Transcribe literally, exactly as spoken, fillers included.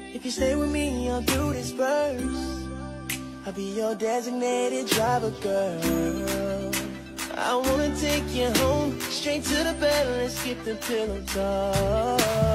If you stay with me, I'll do this first. I'll be your designated driver, girl. I wanna take you home, straight to the bed, let's skip the pillow talk.